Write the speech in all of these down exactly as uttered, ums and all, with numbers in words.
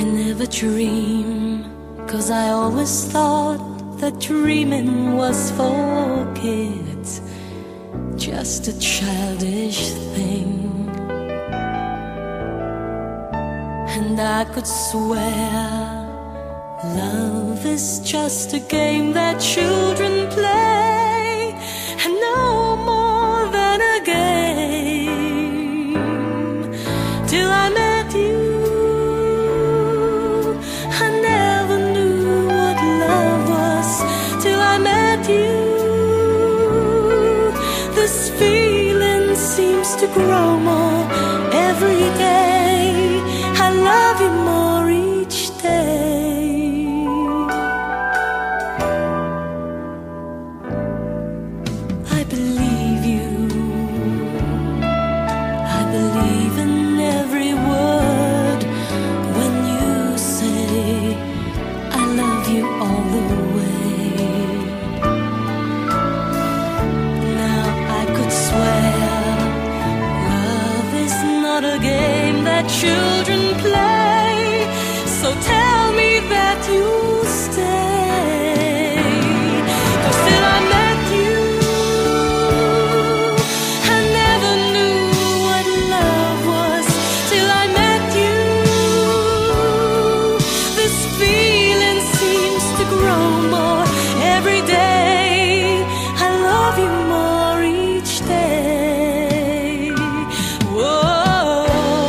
I never dream, 'cause I always thought that dreaming was for kids, just a childish thing. And I could swear love is just a game that children play, and no more than a game. Till I met you, I never knew what love was. Till I met you, this feeling seems to grow more every day. I love you more each day. I believe you, I believe in every word when you say I love you all the way. Now I could swear love is not a game that children play, so tell me that you'll stay. 'Cause till I met you, I never knew what love was. Till I met you, this feeling seems to grow more every day. I love you more each day. Whoa.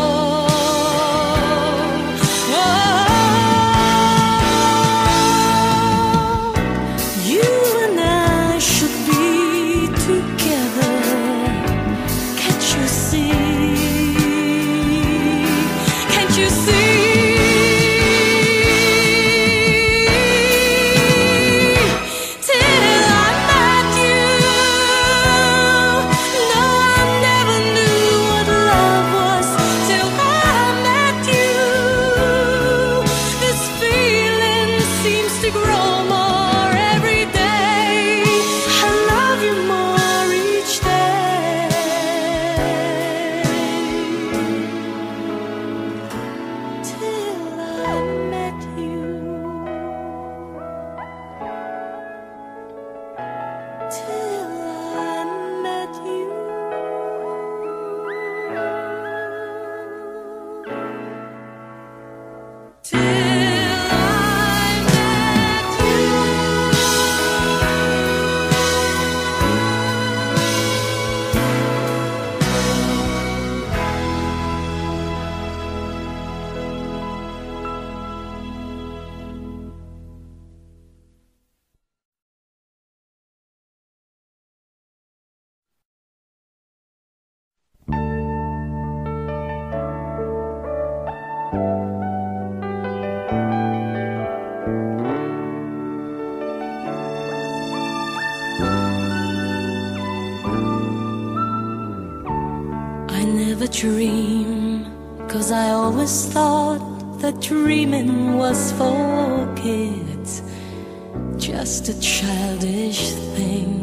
I never dream, 'cause I always thought that dreaming was for kids, just a childish thing.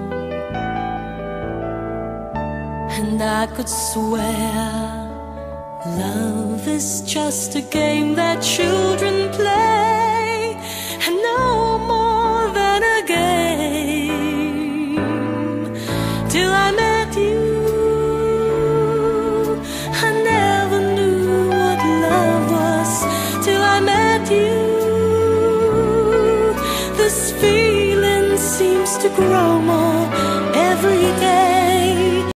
And I could swear love is just a game that children play, and no more than a game. Till I met you, I never knew what love was. Till I met you, this feeling seems to grow more every day.